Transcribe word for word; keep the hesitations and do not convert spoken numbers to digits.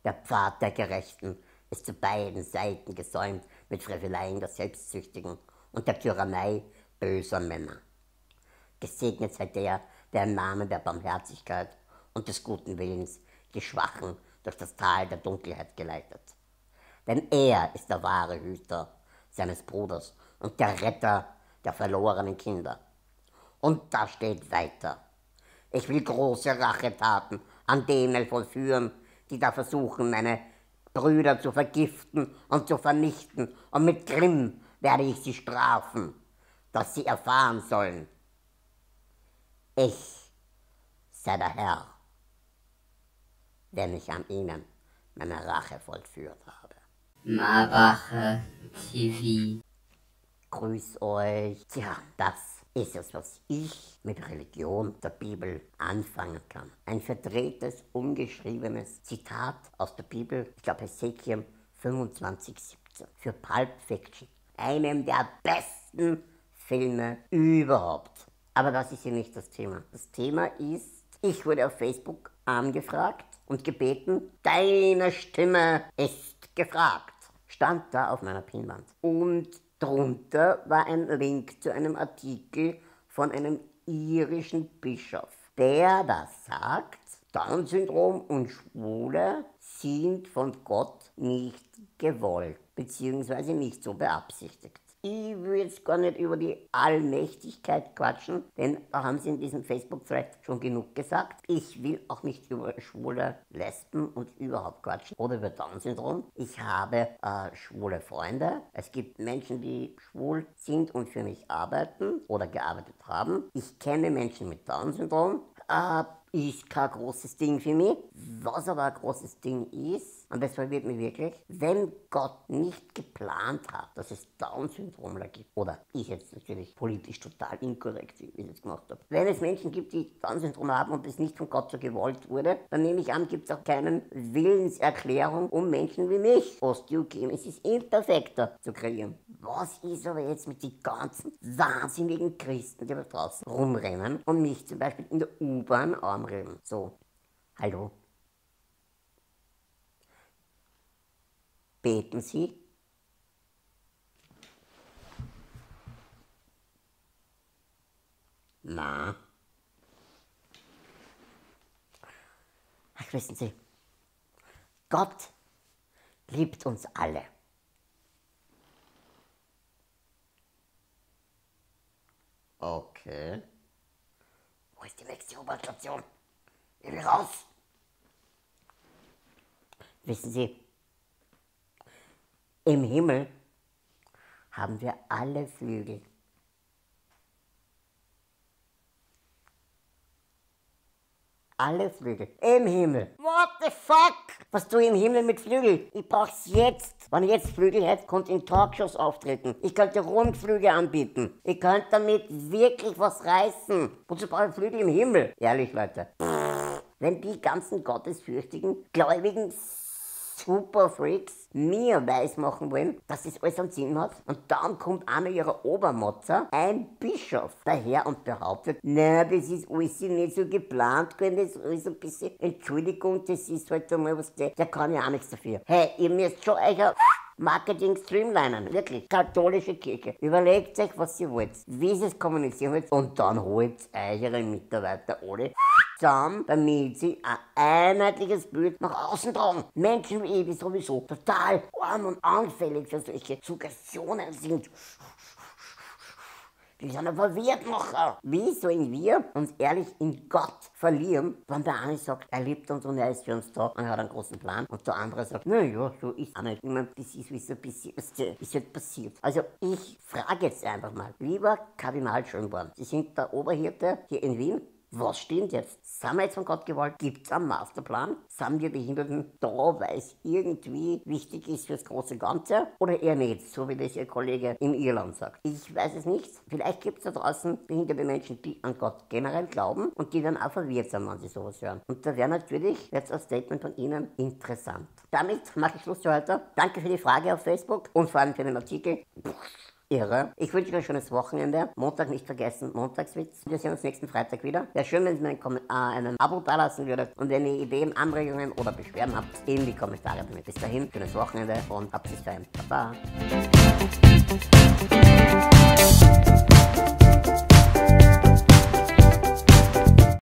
Der Pfad der Gerechten ist zu beiden Seiten gesäumt mit Freveleien der Selbstsüchtigen und der Tyrannei böser Männer. Gesegnet sei der, der im Namen der Barmherzigkeit und des guten Willens die Schwachen durch das Tal der Dunkelheit geleitet. Denn er ist der wahre Hüter seines Bruders und der Retter der verlorenen Kinder. Und da steht weiter: Ich will große Rachetaten an denen vollführen, die da versuchen, meine Brüder zu vergiften und zu vernichten, und mit Grimm werde ich sie strafen, dass sie erfahren sollen: Ich sei der Herr, wenn ich an ihnen meine Rache vollführt habe. Marache T V. Grüß euch. Tja, das ist es, was ich mit Religion der Bibel anfangen kann. Ein verdrehtes, ungeschriebenes Zitat aus der Bibel, ich glaube Hesekiel fünfundzwanzig, siebzehn, für Pulp Fiction. Einem der besten Filme überhaupt. Aber das ist hier nicht das Thema. Das Thema ist, ich wurde auf Facebook angefragt und gebeten, deine Stimme ist gefragt. Stand da auf meiner Pinnwand. Und drunter war ein Link zu einem Artikel von einem irischen Bischof, der da sagt, Down-Syndrom und Schwule sind von Gott nicht gewollt, beziehungsweise nicht so beabsichtigt. Ich will jetzt gar nicht über die Allmächtigkeit quatschen, denn da haben sie in diesem Facebook-Thread schon genug gesagt. Ich will auch nicht über schwule Lesben und überhaupt quatschen oder über Down-Syndrom. Ich habe äh, schwule Freunde. Es gibt Menschen, die schwul sind und für mich arbeiten oder gearbeitet haben. Ich kenne Menschen mit Down-Syndrom. Äh, ist kein großes Ding für mich. Was aber ein großes Ding ist, und das verwirrt mich wirklich, wenn Gott nicht geplant hat, dass es Down-Syndromler gibt, oder ich jetzt natürlich politisch total inkorrekt, wie ich es jetzt gemacht habe, wenn es Menschen gibt, die Down-Syndrom haben und es nicht von Gott so gewollt wurde, dann nehme ich an, gibt es auch keine Willenserklärung, um Menschen wie mich, Osteogenesis Imperfecta, zu kreieren. Was ist aber jetzt mit den ganzen wahnsinnigen Christen, die da draußen rumrennen und mich zum Beispiel in der U-Bahn anreden? So, hallo? Beten Sie? Na? Ach, wissen Sie, Gott liebt uns alle. Okay. Wo ist die nächste U-Bahn-Station? Ich will raus. Wissen Sie, im Himmel haben wir alle Flügel. Alle Flügel. Im Himmel. What the fuck? Was tue ich im Himmel mit Flügel? Ich brauch's jetzt. Wenn ich jetzt Flügel hätte, konnte ich in Talkshows auftreten. Ich könnte Rundflüge anbieten. Ich könnte damit wirklich was reißen. Wozu brauche ich Flügel im Himmel? Ehrlich, Leute. Pff, wenn die ganzen gottesfürchtigen, gläubigen Superfreaks mir weismachen wollen, dass das alles einen Sinn hat, und dann kommt einer ihrer Obermotzer, ein Bischof, daher und behauptet, na, das ist alles nicht so geplant gewesen, das ist alles ein bisschen, Entschuldigung, das ist halt einmal was, der, der kann ja auch nichts dafür. Hey, ihr müsst schon euer Marketing streamlinen, wirklich, katholische Kirche. Überlegt euch, was ihr wollt, wie ihr es kommunizieren wollt, und dann holt eure Mitarbeiter alle zusammen, damit sie ein einheitliches Bild nach außen tragen. Menschen wie ich, die sowieso total arm und anfällig für solche Suggestionen sind. Die sind ein Verwirrtmacher. Wie sollen wir uns ehrlich in Gott verlieren, wenn der eine sagt, er liebt uns und er ist für uns da und er hat einen großen Plan, und der andere sagt, naja, so ist auch nicht. Ich meine, das ist, wie es so passiert, ist halt passiert. Also ich frage jetzt einfach mal, lieber Kardinal Schönborn, Sie sind der Oberhirte hier in Wien. Was stimmt jetzt? Sind wir jetzt von Gott gewollt? Gibt es einen Masterplan? Sind wir Behinderten da, weil es irgendwie wichtig ist fürs große Ganze? Oder eher nicht, so wie das Ihr Kollege in Irland sagt? Ich weiß es nicht. Vielleicht gibt es da draußen behinderte Menschen, die an Gott generell glauben und die dann auch verwirrt sind, wenn sie sowas hören. Und da wäre natürlich jetzt ein Statement von Ihnen interessant. Damit mache ich Schluss für heute. Danke für die Frage auf Facebook und vor allem für den Artikel. Puh. irre. Ich wünsche euch ein schönes Wochenende. Montag nicht vergessen, Montagswitz. Wir sehen uns nächsten Freitag wieder. Wäre schön, wenn ihr mir einen, Kommentar, einen Abo dalassen würdet. Und wenn ihr Ideen, Anregungen oder Beschwerden habt, in die Kommentare damit. Bis dahin, schönes Wochenende und habt es fein. Baba.